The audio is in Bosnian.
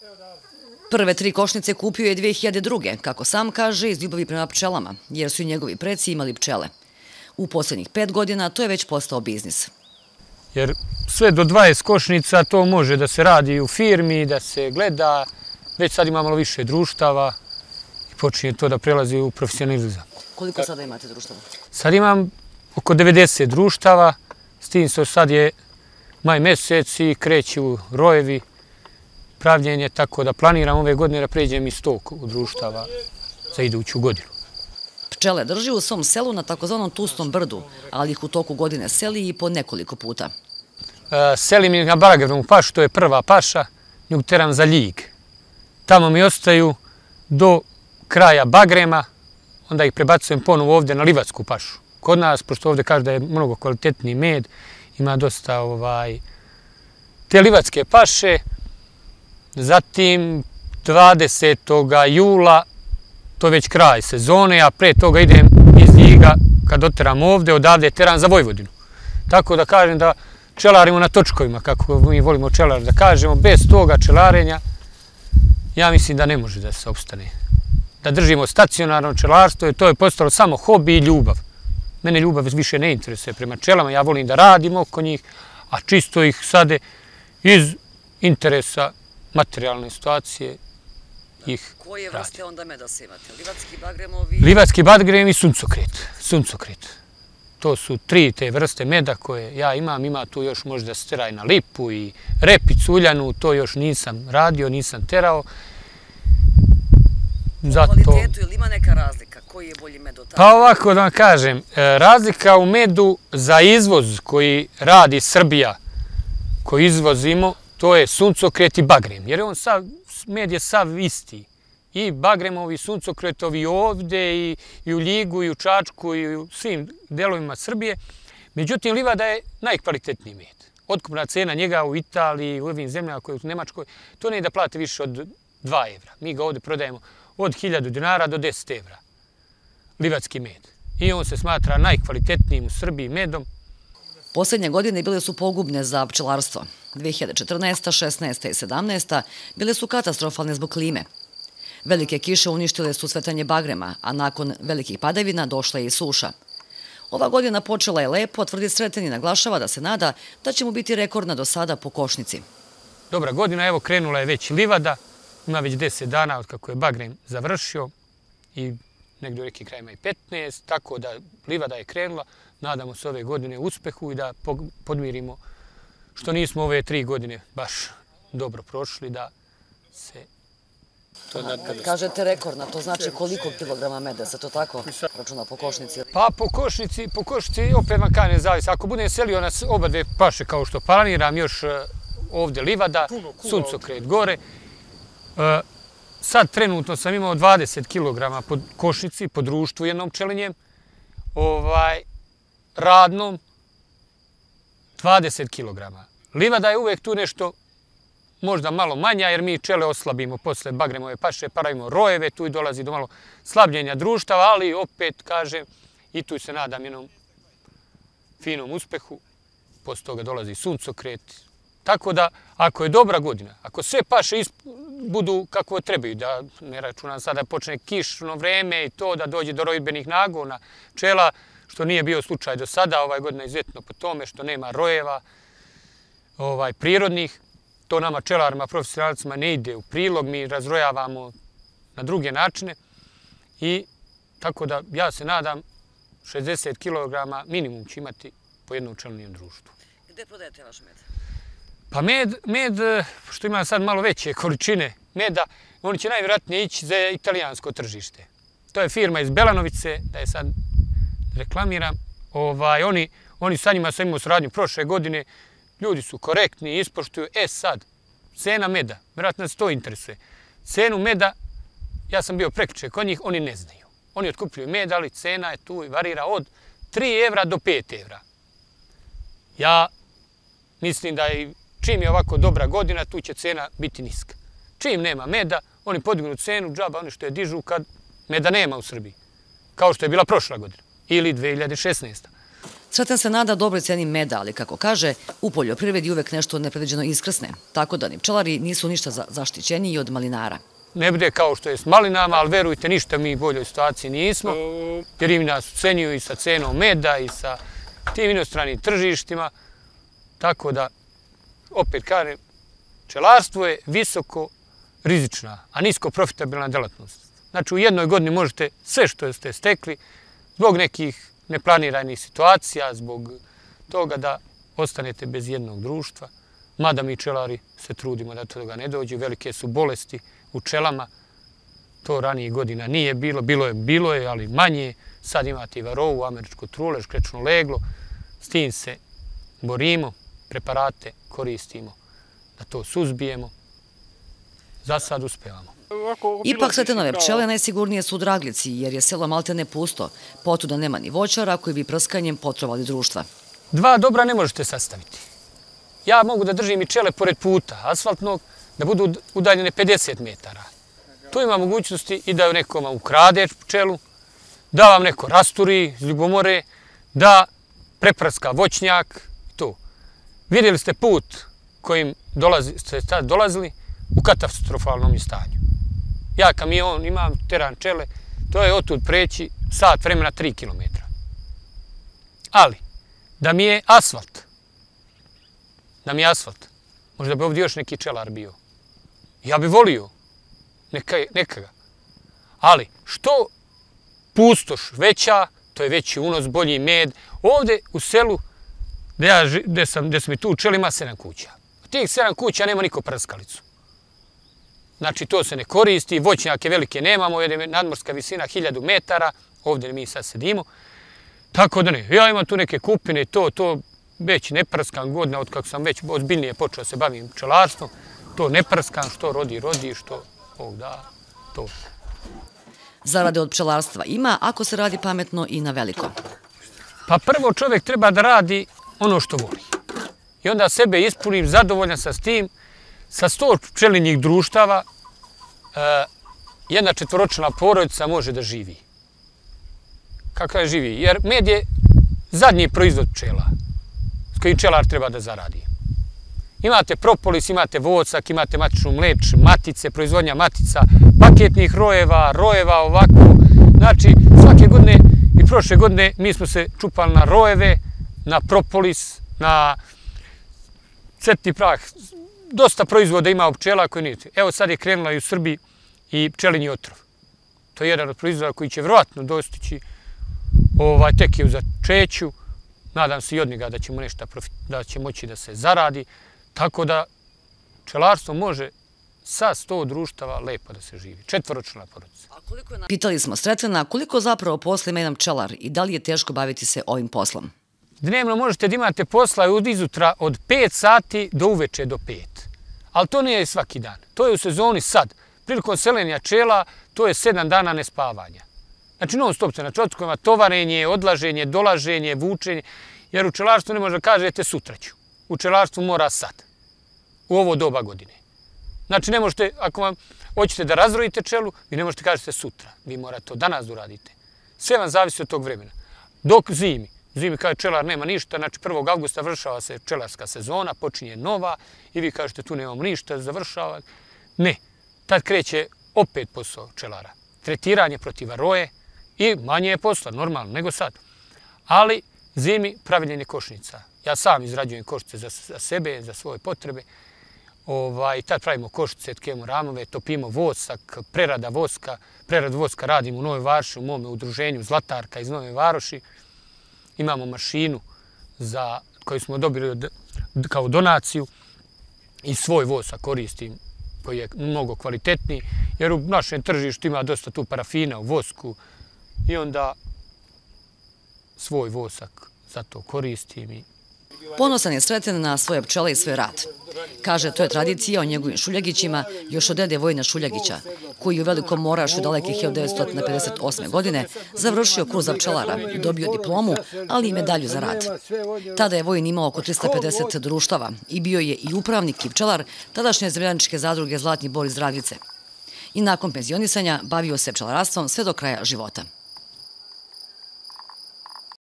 Prve 3 košnice kupio je 2002. kako sam kaže, iz ljubavi prema pčelama, jer su i njegovi preci imali pčele. U posljednjih 5 godina to je već postao biznis. Jer sve do 20 košnica to može da se radi u firmi, da se gleda, već sad ima malo više društava i počinje to da prelazi u profesionalizam. Koliko sada imate društava? Sad imam oko 90 društava, s tim što sad je maj mesec i kreću rojevi, pravljenje, tako da planiram ove godine da pređem i 100 društava za iduću godinu. Pčele drži u svom selu na takozvanom Tustom brdu, ali ih u toku godine seli i po nekoliko puta. Selim ih na Baragevnomu pašu, to je prva paša, nju teram za Ljig. Tamo mi ostaju do kraja Bagrema, onda ih prebacujem ponovo ovdje na Livatsku pašu. Kod nas, pošto ovdje kaže da je mnogo kvalitetniji med, ima dosta te livatske paše. Zatim 20. jula, to je već kraj sezone, a pre toga idem iz Ljiga, kad oteram ovdje, odavde teram za Vojvodinu. Tako da kažem da čelarimo na točkovima, kako mi volimo čelar da kažemo, bez toga čelarenja, ja mislim da ne može da se opstane. Da držimo stacionarno čelarstvo, to je postalo samo hobi i ljubav. Mene ljubav više ne interesuje prema pčelama, ja volim da radim oko njih, a čisto ih sade iz interesa materijalne situacije ih radim. Koje vrste onda meda se imate? Livatski, bagremovi? Livatski, bagrem i suncokret. To su 3 te vrste meda koje ja imam. Ima tu još možda steraj na lipu i repicu uljanu, to još nisam radio, nisam terao. U kvalitetu ili ima neka razlika? Koji je bolji med od tada? Pa ovako da vam kažem, razlika u medu za izvoz koji radi Srbija, koji izvozimo, to je suncokret i bagrem, jer med je sav isti. I bagremovi, suncokretovi ovdje, i u Ljigu, i u Čačku, i u svim delovima Srbije. Međutim, livada je najkvalitetniji med. Otkupna cena njega u Italiji, u ovim zemljama koje u Nemačkoj, to ne je da plate više od 2 evra. Mi ga ovdje prodajemo od 1000 dinara do 10 evra. Livatski med. I on se smatra najkvalitetnijim u Srbiji medom. Posljednje godine bile su pogubne za pčelarstvo. 2014., 16. i 17. bile su katastrofalne zbog klime. Velike kiše uništile su cvetanje bagrema, a nakon velikih padavina došla je i suša. Ova godina počela je lepo, tvrdi Sreten i naglašava da se nada da će mu biti rekordna do sada po košnici. Dobra godina, evo krenula je već livada, ima već 10 dana od kako je bagrem završio i negdje u nekim krajima i 15, tako da livada je krenula. Nadamo se ove godine uspehu i da podmirimo što nismo ove 3 godine baš dobro prošli, da se to nadgleda. Kad kažete rekordna, to znači koliko kilograma meda se to tako računa po košnici? Pa po košnici opet vam kažem zavisi. Ako budem selio na oba 2 paše kao što planiram, još ovdje livada, suncokret gore. Sad trenutno sam imao 20 kg po košnici, po društvu jednom pčelinjem, radnom 20 kg. Livada je uvek tu nešto možda malo manja, jer mi pčele oslabimo posle bagremove paše, pravimo rojeve, tu i dolazi do malo slabljenja društava, ali opet, kažem, i tu se nadam jednom finom uspehu. Posle toga dolazi suncokret. Tako da, ako je dobra godina, ako sve paše budu kako trebaju, da ne računam sada da počne kišno vreme i to da dođe do rojbenih nagona pčela, što nije bio slučaj do sada, ovaj godina je izuzetno po tome što nema rojeva prirodnih. To nama pčelarima, profesionalcima ne ide u prilog, mi razrojavamo na druge načine i tako da ja se nadam 60 kg minimum će imati po jednom pčelinijem društvu. Gde prodajete vaš med? Pa med, što ima sad malo veće količine meda, oni će najvjerojatnije ići za italijansko tržište. To je firma iz Belanovice, da je sad reklamiram. Oni sa njima sam imao saradnju prošle godine, ljudi su korektni, ispoštuju. Sad, cena meda, vjerojatno nas to interesuje. Cenu meda, ja sam bio prekjuče kod njih, oni ne znaju. Oni otkupljuju med, ali cena je tu i varira od 3 evra do 5 evra. Ja mislim da čim je ovako dobra godina, tu će cena biti niska. Čim nema meda, oni podignu cenu, džaba oni što je dižu kad meda nema u Srbiji. Kao što je bila prošla godina ili 2016. Sreten se nada dobroj ceni meda, ali kako kaže, u poljoprivredi uvek nešto nepredviđeno iskrsne, tako da ni pčelari nisu ništa zaštićeniji od malinara. Ne bude kao što je s malinama, ali verujte, ništa mi u boljoj situaciji nismo, jer im nas ucenjuju i sa cenom meda i sa tim inostranim tržištima. Tako da, opet kažem, pčelarstvo je visoko rizična, a nisko profitabilna delatnost. Znači, u jednoj godini možete sve što ste stekli zbog nekih neplaniranih situacija, zbog toga da ostanete bez jednog društva. Mada mi pčelari se trudimo da toga ne dođe. Velike su bolesti u pčelama. To ranije godina nije bilo. Bilo je, ali manje. Sad imate i varovu, američku trulež, krečno leglo. S tim se borimo, preparate koristimo da to suzbijemo. Za sad uspevamo. Ipak Sretenove pčele najsigurnije su u Draglici, jer je selo maltene pusto, potuda nema ni voćara koji bi prskanjem potrovali društva. Dva dobra ne možete sastaviti. Ja mogu da držim i pčele pored puta asfaltnog, da budu udaljene 50 metara. Tu ima mogućnosti i da nekom ukrade pčelu, da vam neko rasturi iz ljubomore, da preprska voćnjak, to. Vidjeli ste put kojim ste tad dolazili u katastrofalnom stanju. Ja kamion imam, teran pčele, to je otud preći sat vremena 3 km. Ali, da mi je asfalt, možda bi ovdje još neki pčelar bio. Ja bi volio nekaga. Ali, što pustoš veća, to je veći unos, bolji med. Ovdje u selu, gdje sam i tu pčeli, ima 7 kuća. Od tih 7 kuća nema niko prskalicu. Znači, to se ne koristi, voćnjake velike nemamo, jer je nadmorska visina 1000 metara, ovdje mi sad sedimo. Tako da ne, ja imam tu neke kupine, to već ne prskam godina, od kako sam već ozbiljnije počeo se bavim pčelarstvom, to ne prskam, što rodi, što Bog da, to. Zarade od pčelarstva ima, ako se radi pametno i na veliko. Pa prvo čovjek treba da radi ono što voli. I onda sebe ispunim, zadovoljan sa tim. Sa 100 pčelinjih društava jedna četvoročlana porodica može da živi. Kako je živi? Jer med je zadnji proizvod pčela s kojim pčelar treba da zaradi. Imate propolis, imate vocak, imate matičnu mleč, matice, proizvodnja matica, paketnih rojeva ovako. Znači, svake godine i prošle godine mi smo se čupali na rojeve, na propolis, na cetni prah. Dosta proizvoda ima u pčela koji nije. Evo sad je krenula i u Srbiji i pčelinji otrov. To je jedan od proizvoda koji će vjerojatno dostići, tek je u začeću. Nadam se i od njega da će moći da se zaradi. Tako da pčelarstvo može sa 100 društava lepo da se živi. Četvoročlana porodica. Pitali smo Sretena koliko zapravo posla ima jedan pčelar i da li je teško baviti se ovim poslom. Dnevno možete da imate posla od izutra od 5 sati do uveče do 5. Ali to nije svaki dan. To je u sezoni sad. Prilikom selenja pčela to je 7 dana nespavanja. Znači non stop se na čotkovima, tovarenje, odlaženje, dolaženje, vučenje. Jer u pčelarstvu ne može da kažete sutra ću. U pčelarstvu mora sad. U ovo doba godine. Znači ne možete, ako vam hoćete da razrojite pčelu, vi ne možete kažete sutra. Vi morate to danas da uradite. Sve vam zavisi od tog vremena. Dok zimi. Zimi kada pčelar nema ništa, znači 1. augusta vršava se pčelarska sezona, počinje nova i vi kažete tu nemamo ništa, završava. Ne, tad kreće opet posao pčelara. Tretiranje protiv varoje i manje je posla, normalno, nego sad. Ali zimi praviljenje košnica. Ja sam izrađujem košnice za sebe, za svoje potrebe. Tad pravimo košnice, tkemo ramove, topimo vosak, preradu voska radim u Novoj Varoši, u mome udruženju Zlatarka iz Nove Varoši. Imamo mašinu koju smo dobili kao donaciju i svoj vosak koristim koji je mnogo kvalitetniji jer u našem tržištu ima dosta tu parafina u vosku i onda svoj vosak zato koristim. Ponosan je Sreten na svoje pčele i svoj rad. Kaže, to je tradicija o njegovim šuljagićima još od dede Vojina Šuljagića, koji u Velikom Morašu daleke 1958. godine završio kurs za pčelara, dobio diplomu, ali i medalju za rad. Tada je Vojin imao oko 350 društava i bio je i upravnik i pčelar tadašnje zemljaničke zadruge Zlatni Bor iz Draglice. I nakon penzionisanja bavio se pčelarstvom sve do kraja života.